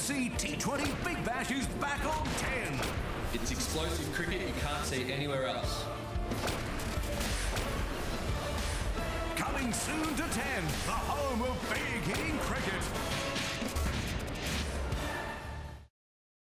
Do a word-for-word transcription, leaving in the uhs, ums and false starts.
C T twenty Big Bash is back on ten. It's explosive cricket you can't see anywhere else. Coming soon to ten, the home